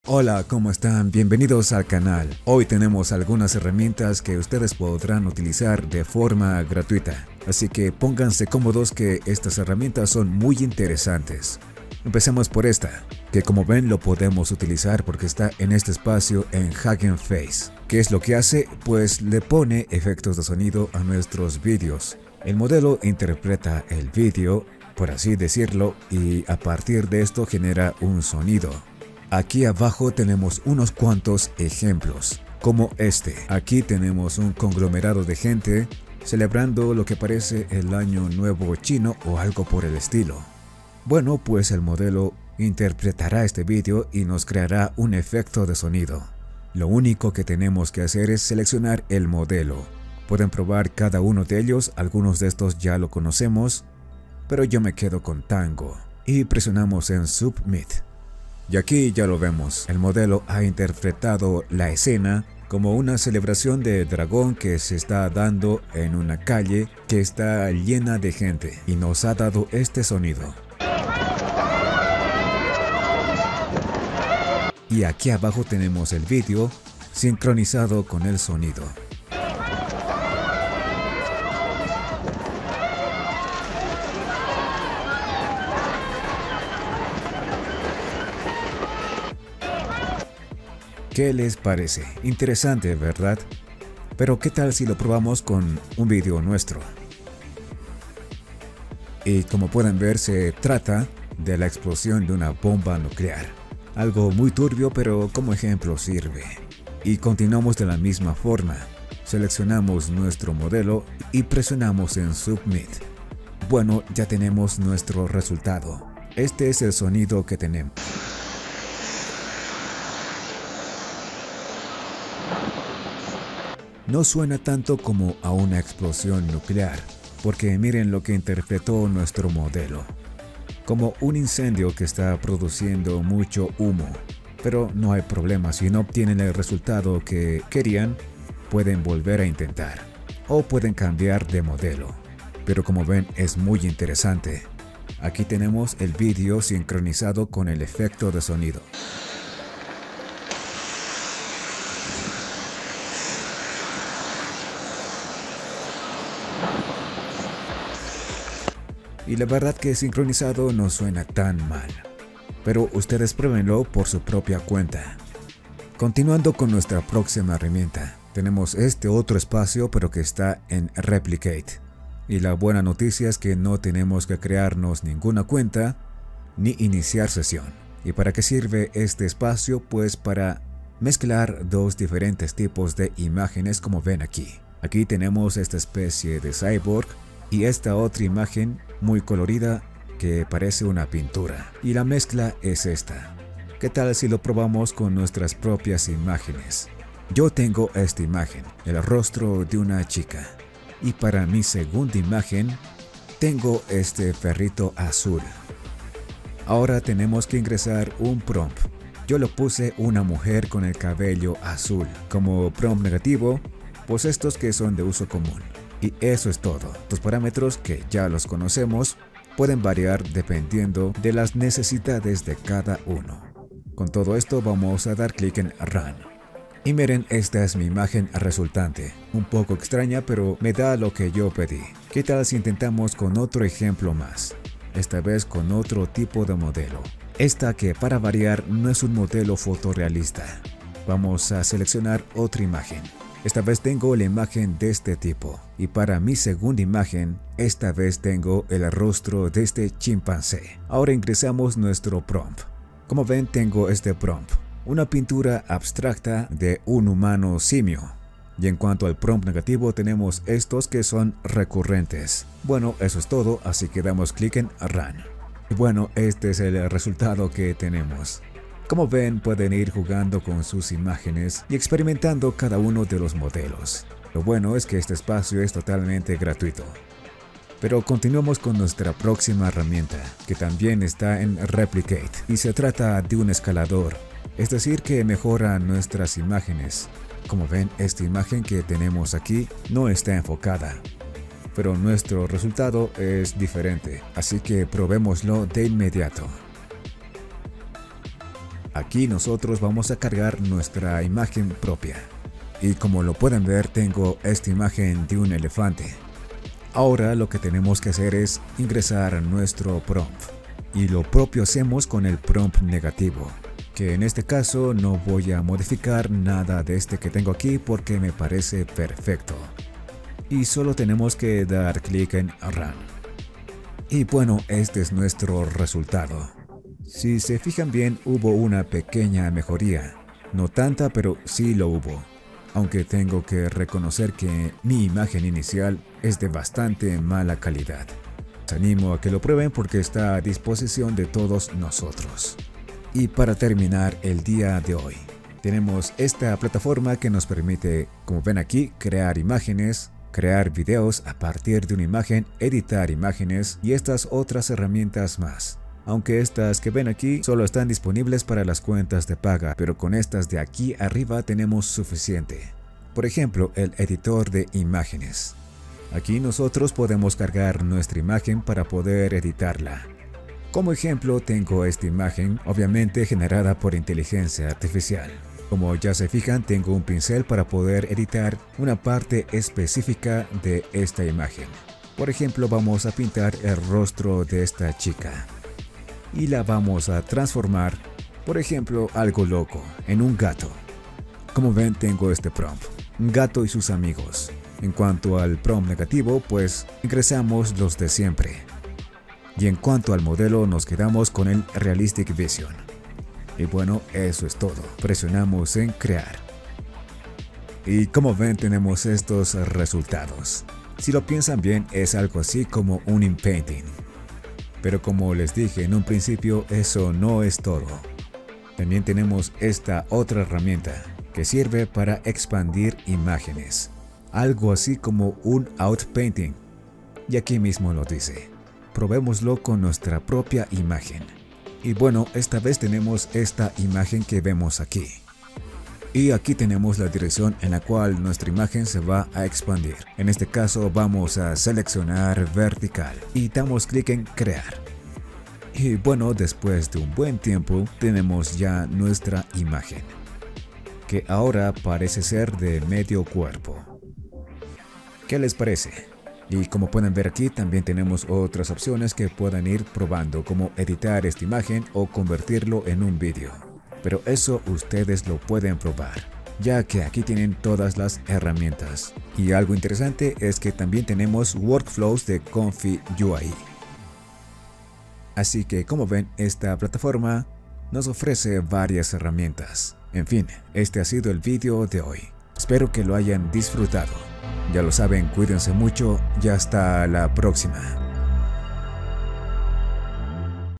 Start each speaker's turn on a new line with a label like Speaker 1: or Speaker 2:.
Speaker 1: Hola, ¿cómo están? Bienvenidos al canal. Hoy tenemos algunas herramientas que ustedes podrán utilizar de forma gratuita. Así que pónganse cómodos que estas herramientas son muy interesantes. Empecemos por esta, que como ven lo podemos utilizar porque está en este espacio en Hugging Face. ¿Qué es lo que hace? Pues le pone efectos de sonido a nuestros vídeos. El modelo interpreta el vídeo, por así decirlo, y a partir de esto genera un sonido. Aquí abajo tenemos unos cuantos ejemplos, como este. Aquí tenemos un conglomerado de gente celebrando lo que parece el Año Nuevo Chino o algo por el estilo. Bueno, pues el modelo interpretará este vídeo y nos creará un efecto de sonido. Lo único que tenemos que hacer es seleccionar el modelo. Pueden probar cada uno de ellos, algunos de estos ya lo conocemos, pero yo me quedo con Tango. Y presionamos en Submit. Y aquí ya lo vemos, el modelo ha interpretado la escena como una celebración de dragón que se está dando en una calle que está llena de gente y nos ha dado este sonido. Y aquí abajo tenemos el vídeo sincronizado con el sonido. ¿Qué les parece? Interesante, ¿verdad? Pero ¿qué tal si lo probamos con un vídeo nuestro? Y como pueden ver, se trata de la explosión de una bomba nuclear. Algo muy turbio, pero como ejemplo sirve. Y continuamos de la misma forma. Seleccionamos nuestro modelo y presionamos en Submit. Bueno, ya tenemos nuestro resultado. Este es el sonido que tenemos. No suena tanto como a una explosión nuclear, porque miren lo que interpretó nuestro modelo. Como un incendio que está produciendo mucho humo. Pero no hay problema, si no obtienen el resultado que querían, pueden volver a intentar. O pueden cambiar de modelo. Pero como ven es muy interesante. Aquí tenemos el vídeo sincronizado con el efecto de sonido. Y la verdad que sincronizado no suena tan mal. Pero ustedes pruébenlo por su propia cuenta. Continuando con nuestra próxima herramienta, tenemos este otro espacio pero que está en Replicate. Y la buena noticia es que no tenemos que crearnos ninguna cuenta ni iniciar sesión. ¿Y para qué sirve este espacio? Pues para mezclar dos diferentes tipos de imágenes como ven aquí. Aquí tenemos esta especie de cyborg y esta otra imagen muy colorida que parece una pintura. Y la mezcla es esta. ¿Qué tal si lo probamos con nuestras propias imágenes? Yo tengo esta imagen, el rostro de una chica. Y para mi segunda imagen, tengo este perrito azul. Ahora tenemos que ingresar un prompt. Yo lo puse una mujer con el cabello azul. Como prompt negativo, pues estos que son de uso común. Y eso es todo. Los parámetros que ya los conocemos pueden variar dependiendo de las necesidades de cada uno. Con todo esto vamos a dar clic en Run. Y miren, esta es mi imagen resultante. Un poco extraña, pero me da lo que yo pedí. ¿Qué tal si intentamos con otro ejemplo más? Esta vez con otro tipo de modelo. Esta que para variar no es un modelo fotorrealista. Vamos a seleccionar otra imagen. Esta vez tengo la imagen de este tipo. Y para mi segunda imagen, esta vez tengo el rostro de este chimpancé. Ahora ingresamos nuestro prompt. Como ven, tengo este prompt. Una pintura abstracta de un humano simio. Y en cuanto al prompt negativo, tenemos estos que son recurrentes. Bueno, eso es todo, así que damos clic en Run. Y bueno, este es el resultado que tenemos. Como ven, pueden ir jugando con sus imágenes y experimentando cada uno de los modelos. Lo bueno es que este espacio es totalmente gratuito. Pero continuamos con nuestra próxima herramienta, que también está en Replicate, y se trata de un escalador, es decir que mejora nuestras imágenes. Como ven, esta imagen que tenemos aquí no está enfocada, pero nuestro resultado es diferente, así que probémoslo de inmediato. Aquí nosotros vamos a cargar nuestra imagen propia. Y como lo pueden ver, tengo esta imagen de un elefante. Ahora lo que tenemos que hacer es ingresar nuestro prompt. Y lo propio hacemos con el prompt negativo, que en este caso no voy a modificar nada de este que tengo aquí porque me parece perfecto. Y solo tenemos que dar clic en Run. Y bueno, este es nuestro resultado. Si se fijan bien, hubo una pequeña mejoría. No tanta, pero sí lo hubo. Aunque tengo que reconocer que mi imagen inicial es de bastante mala calidad. Les animo a que lo prueben porque está a disposición de todos nosotros. Y para terminar el día de hoy, tenemos esta plataforma que nos permite, como ven aquí, crear imágenes, crear videos a partir de una imagen, editar imágenes y estas otras herramientas más. Aunque estas que ven aquí solo están disponibles para las cuentas de paga, pero con estas de aquí arriba tenemos suficiente. Por ejemplo, el editor de imágenes. Aquí nosotros podemos cargar nuestra imagen para poder editarla. Como ejemplo tengo esta imagen, obviamente generada por inteligencia artificial. Como ya se fijan, tengo un pincel para poder editar una parte específica de esta imagen. Por ejemplo, vamos a pintar el rostro de esta chica. Y la vamos a transformar, por ejemplo, algo loco, en un gato. Como ven, tengo este prompt, un gato y sus amigos. En cuanto al prompt negativo, pues ingresamos los de siempre. Y en cuanto al modelo, nos quedamos con el Realistic Vision. Y bueno, eso es todo. Presionamos en crear. Y como ven, tenemos estos resultados. Si lo piensan bien, es algo así como un inpainting. Pero como les dije en un principio, eso no es todo. También tenemos esta otra herramienta que sirve para expandir imágenes. Algo así como un outpainting. Y aquí mismo lo dice. Probémoslo con nuestra propia imagen. Y bueno, esta vez tenemos esta imagen que vemos aquí. Y aquí tenemos la dirección en la cual nuestra imagen se va a expandir. En este caso vamos a seleccionar vertical y damos clic en crear. Y bueno, después de un buen tiempo tenemos ya nuestra imagen, que ahora parece ser de medio cuerpo. ¿Qué les parece? Y como pueden ver aquí, también tenemos otras opciones que puedan ir probando, como editar esta imagen o convertirlo en un vídeo. Pero eso ustedes lo pueden probar, ya que aquí tienen todas las herramientas. Y algo interesante es que también tenemos workflows de Comfy UI. Así que como ven, esta plataforma nos ofrece varias herramientas. En fin, este ha sido el vídeo de hoy. Espero que lo hayan disfrutado. Ya lo saben, cuídense mucho y hasta la próxima.